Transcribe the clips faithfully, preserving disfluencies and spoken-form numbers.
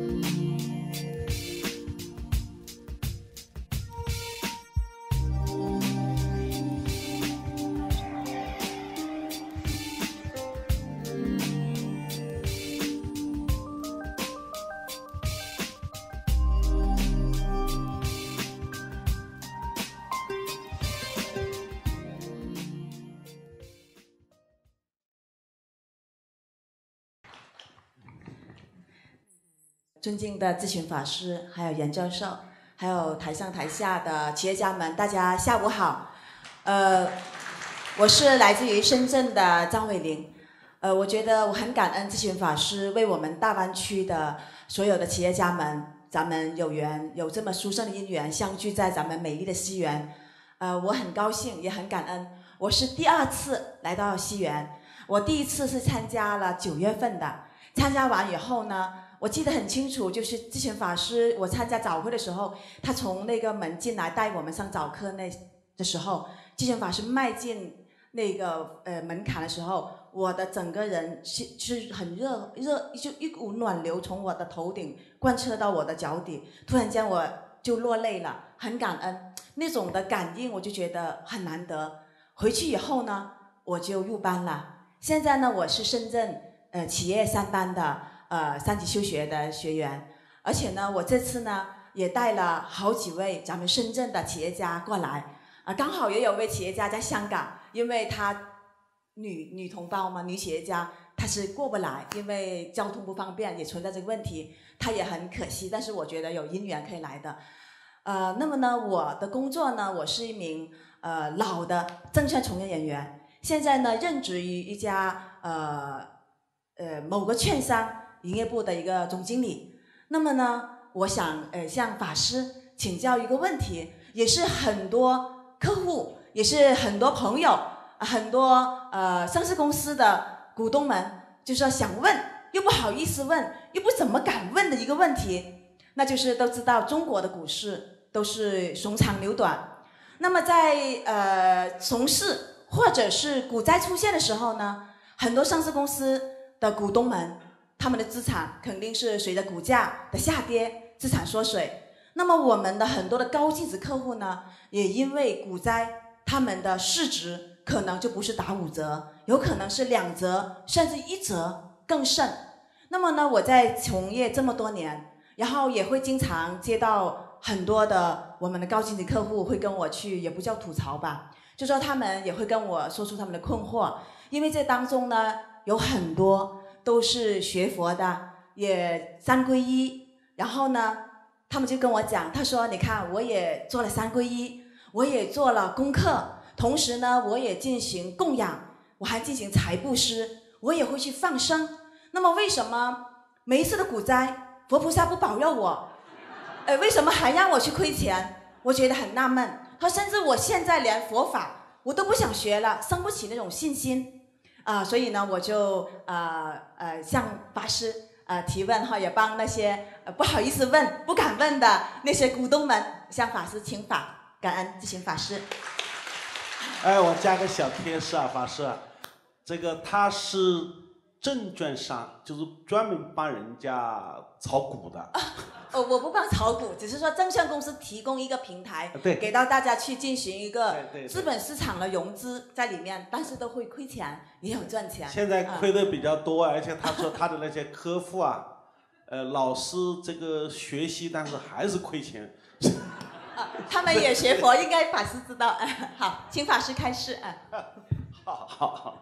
尊敬的智群法师，还有袁教授，还有台上台下的企业家们，大家下午好。呃，我是来自于深圳的张伟玲。呃，我觉得我很感恩智群法师为我们大湾区的所有的企业家们，咱们有缘有这么殊胜的因缘相聚在咱们美丽的西园。呃，我很高兴，也很感恩。我是第二次来到西园，我第一次是参加了九月份的，参加完以后呢。我记得很清楚，就是智群法师，我参加早会的时候，他从那个门进来带我们上早课那的时候，智群法师迈进那个呃门槛的时候，我的整个人是是很热热，就一股暖流从我的头顶贯彻到我的脚底，突然间我就落泪了，很感恩那种的感应，我就觉得很难得。回去以后呢，我就入班了。现在呢，我是深圳呃企业三班的。呃，三级修学的学员，而且呢，我这次呢也带了好几位咱们深圳的企业家过来，啊、呃，刚好也有位企业家在香港，因为她女女同胞嘛，女企业家她是过不来，因为交通不方便，也存在这个问题，她也很可惜，但是我觉得有因缘可以来的。呃，那么呢，我的工作呢，我是一名呃老的证券从业人员，现在呢任职于一家呃呃某个券商。营业部的一个总经理，那么呢，我想呃向法师请教一个问题，也是很多客户，也是很多朋友，很多呃上市公司的股东们，就是说想问又不好意思问，又不怎么敢问的一个问题，那就是都知道中国的股市都是熊长牛短，那么在呃熊市或者是股灾出现的时候呢，很多上市公司的股东们。他们的资产肯定是随着股价的下跌，资产缩水。那么我们的很多的高净值客户呢，也因为股灾，他们的市值可能就不是打五折，有可能是两折，甚至一折更甚。那么呢，我在从业这么多年，然后也会经常接到很多的我们的高净值客户会跟我去，也不叫吐槽吧，就说他们也会跟我说出他们的困惑，因为这当中呢有很多。都是学佛的，也三皈依，然后呢，他们就跟我讲，他说：“你看，我也做了三皈依，我也做了功课，同时呢，我也进行供养，我还进行财布施，我也会去放生。那么为什么每一次的股灾，佛菩萨不保佑我？呃，为什么还让我去亏钱？我觉得很纳闷。他甚至我现在连佛法我都不想学了，生不起那种信心。”啊、呃，所以呢，我就呃呃向法师呃提问哈，也帮那些、呃、不好意思问、不敢问的那些股东们向法师请法，感恩智群法师。 哎，我加个小贴士啊，法师，这个他是证券商，就是专门帮人家炒股的。 啊哦，我不帮炒股，只是说证券公司提供一个平台， 对， 给到大家去进行一个资本市场的融资在里面，但是都会亏钱，也有赚钱。 现在亏的比较多，而且他说他的那些客户啊，呃，老师这个学习，但是还是亏钱。 啊，他们也学佛，应该法师知道。好，请法师开示。啊， 好好好。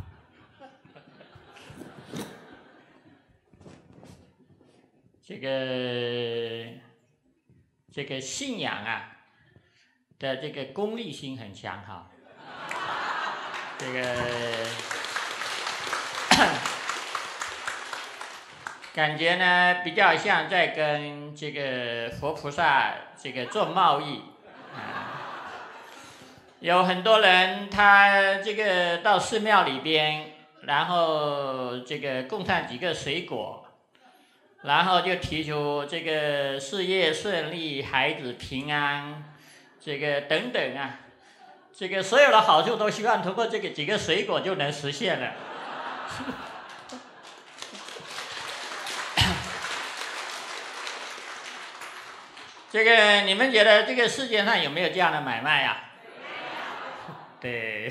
这个这个信仰啊的这个功利性很强哈，这个感觉呢比较像在跟这个佛菩萨这个做贸易啊。有很多人他这个到寺庙里边，然后这个供上几个水果。然后就提出这个事业顺利、孩子平安，这个等等啊，这个所有的好处都希望通过这个几个水果就能实现了。 这个你们觉得这个世界上有没有这样的买卖呀、啊？对。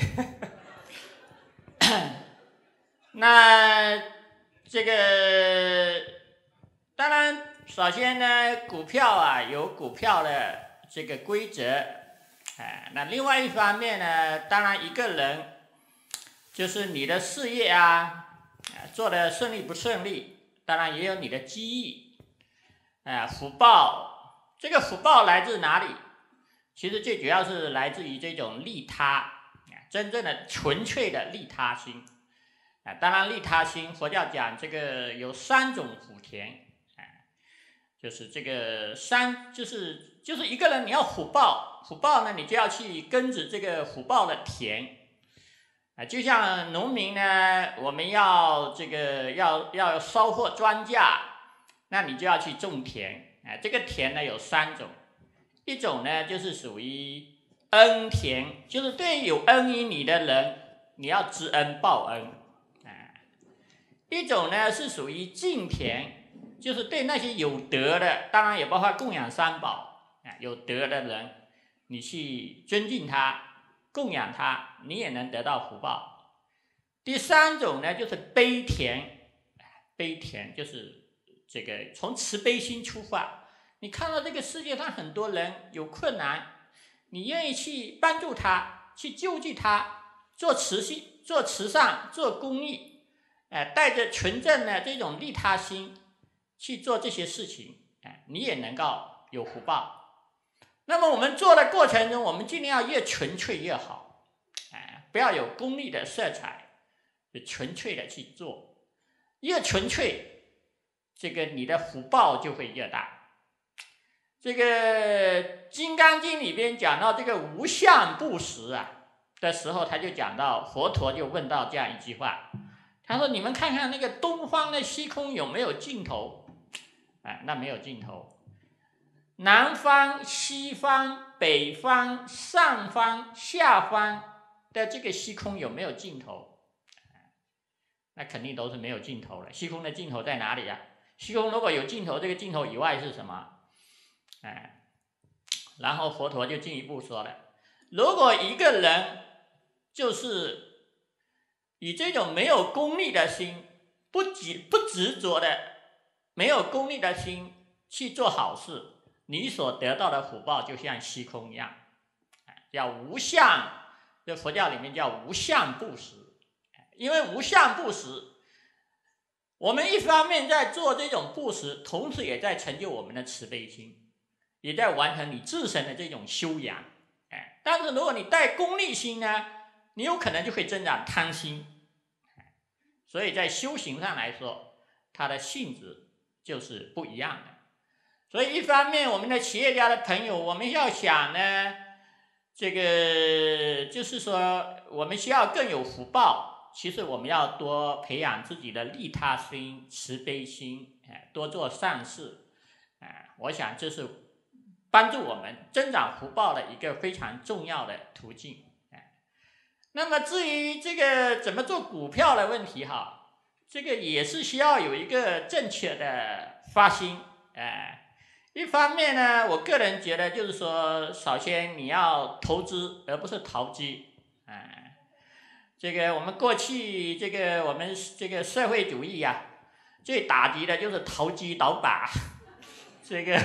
那这个当然，首先呢，股票啊有股票的这个规则，哎，那另外一方面呢，当然一个人就是你的事业啊，做的顺利不顺利，当然也有你的机遇，哎，福报。这个福报来自哪里？其实最主要是来自于这种利他，真正的纯粹的利他心。啊，当然利他心，佛教讲这个有三种福田，啊，就是这个三，就是就是一个人你要福报，福报呢，你就要去耕植这个福报的田，啊，就像农民呢，我们要这个要要收获庄稼，那你就要去种田。啊，这个田呢有三种，一种呢就是属于恩田，就是对有恩于你的人，你要知恩报恩；啊，一种呢是属于敬田，就是对那些有德的，当然也包括供养三宝啊，有德的人，你去尊敬他、供养他，你也能得到福报。第三种呢就是悲田，悲田就是。这个从慈悲心出发，你看到这个世界上很多人有困难，你愿意去帮助他，去救济他，做慈心、做慈善、做公益，哎、呃，带着纯正的这种利他心去做这些事情，哎、呃，你也能够有福报。那么我们做的过程中，我们尽量要越纯粹越好，哎、呃，不要有功利的色彩，就纯粹的去做，越纯粹。这个你的福报就会越大。这个《金刚经》里边讲到这个无相布施啊的时候，他就讲到佛陀就问到这样一句话，他说：“你们看看那个东方的虚空有没有尽头？哎，那没有尽头。南方、西方、北方、上方、下方的这个虚空有没有尽头？那肯定都是没有尽头了。虚空的尽头在哪里呀、啊？”虚空如果有尽头，这个尽头以外是什么？哎，然后佛陀就进一步说了，如果一个人就是以这种没有功利的心，不执不执着的没有功利的心去做好事，你所得到的福报就像虚空一样，叫无相，这佛教里面叫无相布施，因为无相布施。我们一方面在做这种布施，同时也在成就我们的慈悲心，也在完成你自身的这种修养。哎，但是如果你带功利心呢，你有可能就会增长贪心。所以在修行上来说，它的性质就是不一样的。所以一方面，我们的企业家的朋友，我们要想呢，这个就是说，我们需要更有福报。其实我们要多培养自己的利他心、慈悲心，多做善事，我想这是帮助我们增长福报的一个非常重要的途径。那么至于这个怎么做股票的问题哈，这个也是需要有一个正确的发心。一方面呢，我个人觉得就是说，首先你要投资，而不是投机。这个我们过去这个我们这个社会主义呀、啊，最打击的就是投机倒把，这个，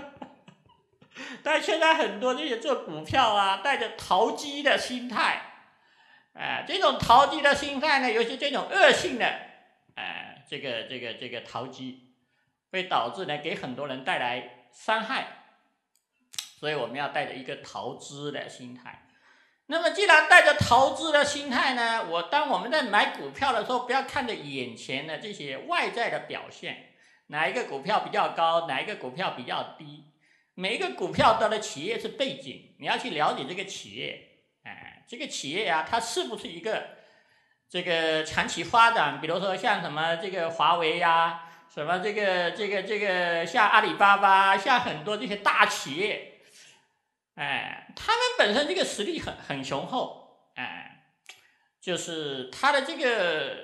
但现在很多这些做股票啊，带着投机的心态，哎、呃，这种投机的心态呢，尤其这种恶性的，哎、呃，这个这个这个投机，会导致呢给很多人带来伤害，所以我们要带着一个投资的心态。那么既然带着投资的心态呢，我当我们在买股票的时候，不要看着眼前的这些外在的表现，哪一个股票比较高，哪一个股票比较低，每一个股票它的企业是背景，你要去了解这个企业，哎，这个企业啊，它是不是一个这个长期发展，比如说像什么这个华为呀、啊，什么这个这个这个像阿里巴巴，像很多这些大企业。哎，他们本身这个实力很很雄厚，哎，就是他的这个，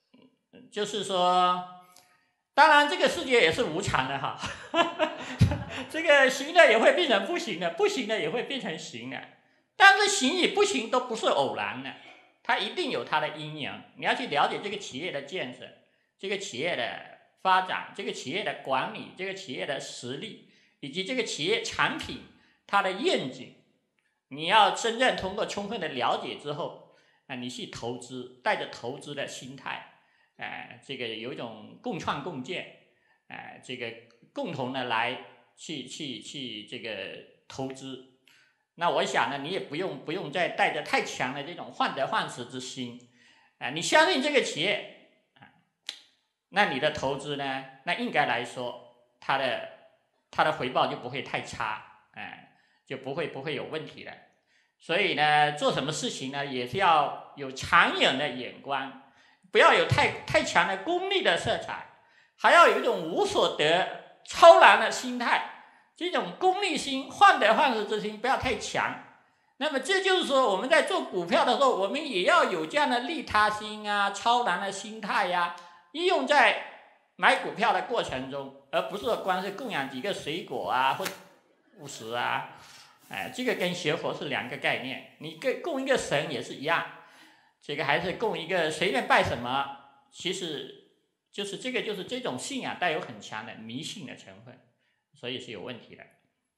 就是说，当然这个世界也是无常的哈， 这个行的也会变成不行的，不行的也会变成行的。但是行与不行都不是偶然的，它一定有它的阴阳。你要去了解这个企业的建设，这个企业的发展，这个企业的管理，这个企业的实力，以及这个企业产品它的愿景，你要真正通过充分的了解之后，啊，你去投资，带着投资的心态，呃，这个有一种共创共建，呃，这个共同的来去去去这个投资。那我想呢，你也不用不用再带着太强的这种患得患失之心，啊、呃，你相信这个企业，啊、呃，那你的投资呢，那应该来说，它的它的回报就不会太差，哎、呃，就不会不会有问题的。所以呢，做什么事情呢，也是要有长远的眼光，不要有太太强的功利的色彩，还要有一种无所得、超然的心态。这种功利心、患得患失之心不要太强。那么这就是说，我们在做股票的时候，我们也要有这样的利他心啊、超然的心态呀、啊，应用在买股票的过程中，而不是说光是供养几个水果啊或物食啊。哎，这个跟学佛是两个概念。你供一个神也是一样，这个还是供一个随便拜什么，其实就是这个就是这种信仰带有很强的迷信的成分。所以是有问题的。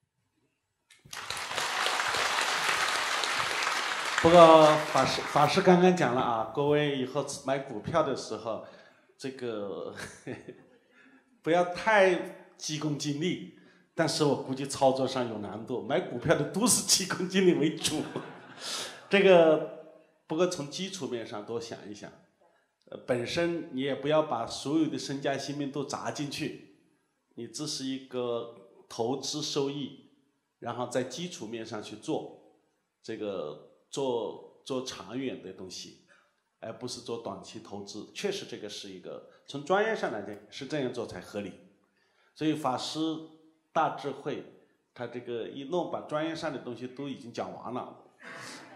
不过法师法师刚刚讲了啊，各位以后买股票的时候，这个呵呵不要太急功近利。但是我估计操作上有难度，买股票的都是急功近利为主。这个不过从基础面上多想一想，呃，本身你也不要把所有的身家性命都砸进去。你只是一个投资收益，然后在基础面上去做，这个做做长远的东西，而不是做短期投资。确实，这个是一个从专业上来讲是这样做才合理。所以法师大智慧，他这个一弄把专业上的东西都已经讲完了。